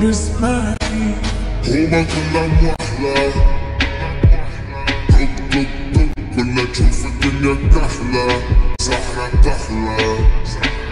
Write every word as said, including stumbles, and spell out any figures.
باسمعي هما كلها موحلة طق طق طق كلها تشوف الدنيا كحلة سحرة كحلة